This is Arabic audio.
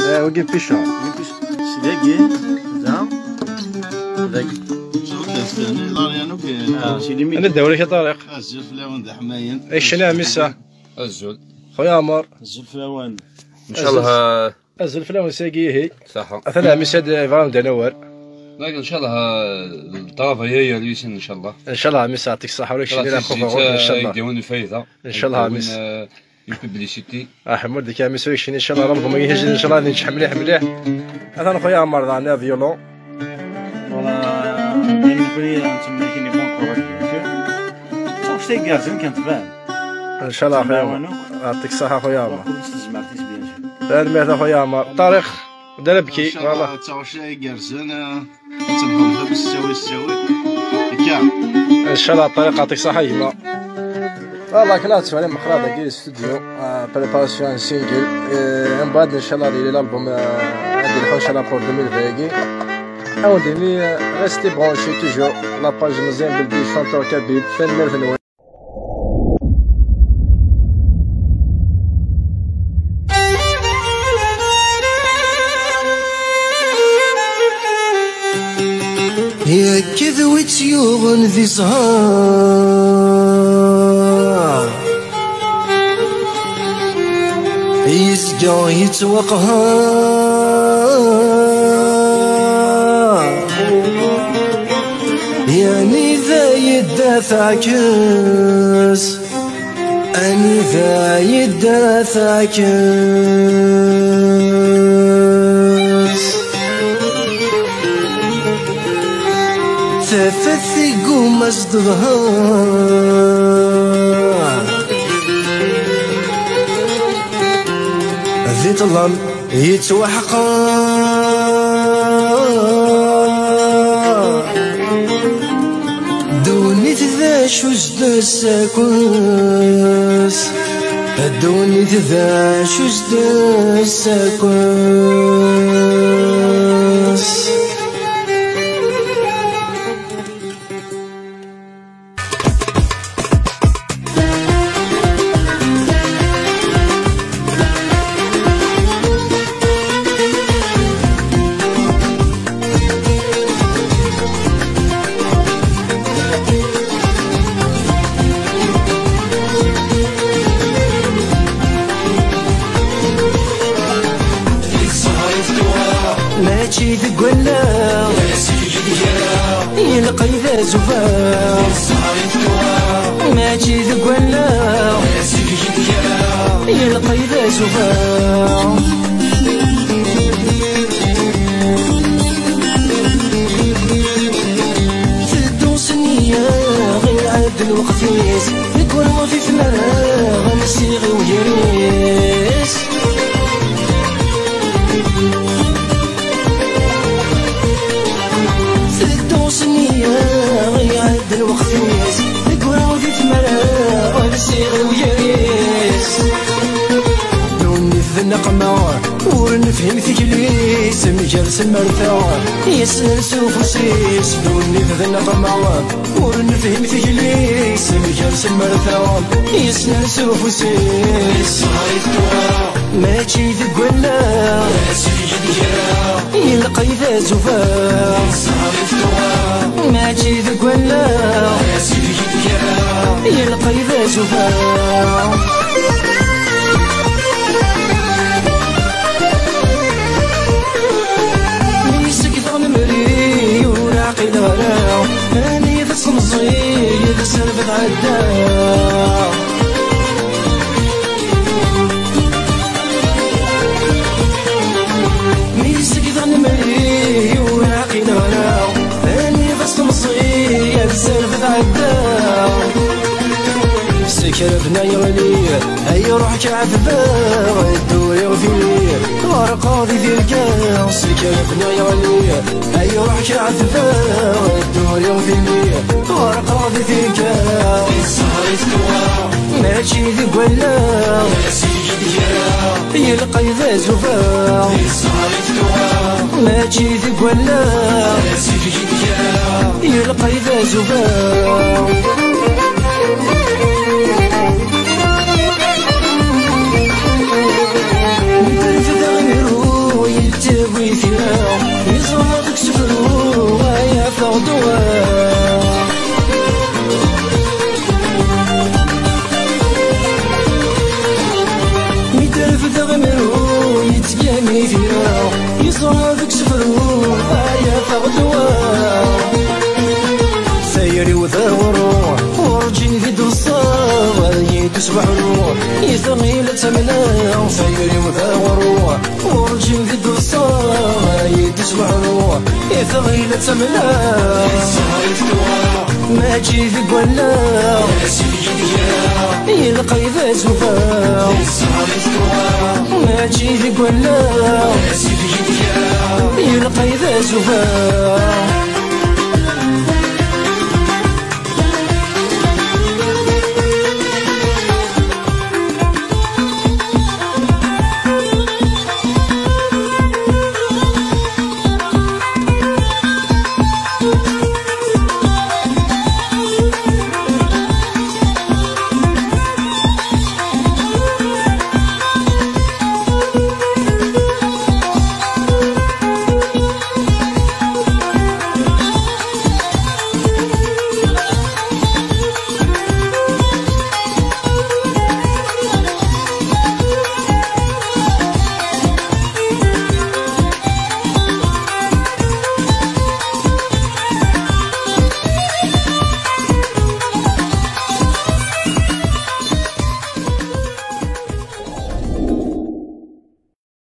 وكي بيشا سيداكي ذاك انا الدوري طارق الزلفلاوان ذا حماين ايش نعمسه الزول خويا عمر الزلفلاوان ان شاء الله الزلفلاوان ساقي هي صح. اثناء مساد فان دنور لكن ان شاء الله الطرف هي اليسن ان شاء الله. ان شاء الله عميس يعطيك الصحه ولا شي اللي خوفا ان شاء الله يديرون الفايده ان شاء الله عميس الببليسيتي حمود ديك عميس ويكشين ان شاء الله ربكم يهجن ان شاء الله ننجح مليح مليح. انا خويا عمر ضعنا فيولون والله بالنسبه لي نتمنى كاين بون كورة شوف شتي كارزين كانت بان ان شاء الله خويا يعطيك الصحه خويا عمر. كل استجمعتيش بيان المهدة خويا عمر طارق دار بكي والله تا شتي كارزين تنحوم بالستاوي كاع ان شاء الله طارق يعطيك الصحه يما. والله كنا تسمع لي مقراضه كي استوديو بريباراسيون سينجل من بعد ان شاء الله ديال الالبوم غادي نحو ان شاء الله بور 2020 او ديني ريستي برونشي توجور لاباج مزيان بالبي شونتور كبير فنان فنوان. يا كذوت يوغن ذي صهار يسقى يتوقهار يعني ذا يدافع كاس أني ذا يدافع كاس ثفتي قوم أصدغها ذي طلال يتوحقا دوني ذا شوز دا ساكوس دوني ذا شوز دا ساكوس. ماشي ذق ولا يلقى ذا زفاف ماشي ذق ولا يلقى ذا زفاف في الدوس النية غير عاد الوقتيس يكون ما في فراغ مسيغي ويريس غيعد الوقت يس نقول ودي تمرا ونسيغ ويريس نوني في النقمة ونفهم ثقليس مجالس المرثا يسنر سوف وسيس نوني في النقمة ونفهم ثقليس مجالس المرثا يسنر سوف وسيس ماشي ذق ولا يلقى ذا زفاف ماشي ذق ولا يلقى ذا زفاف. ميسك ثغن مري وراقي دارا اني ذا صمصي ذا سرفت عدا مري وراقي نورا اني فصل مصير السرف عدا سكرفنا يغلي اي روحك عذبا الدوري وفيني ورقاضي ذي الكاس سكرفنا يغلي اي روحك عذبا الدوري وفيني ورقاضي ذي الكاس ماشي ذق ولا يلقى ذا زفاف ماشي ذق ولا يلقى ذا زفاف. يزرع فيك سفرو يا فغدوة ثيري وثاورو ورجي في دوصار يتسبح الروح يثغي لتمنى ثيري وثاورو ورجي في دوصار يتسبح الروح يثغي لتمنى ما جي في قولا يلقى إذا زفا ما جي في قولا يلقى إذا زفا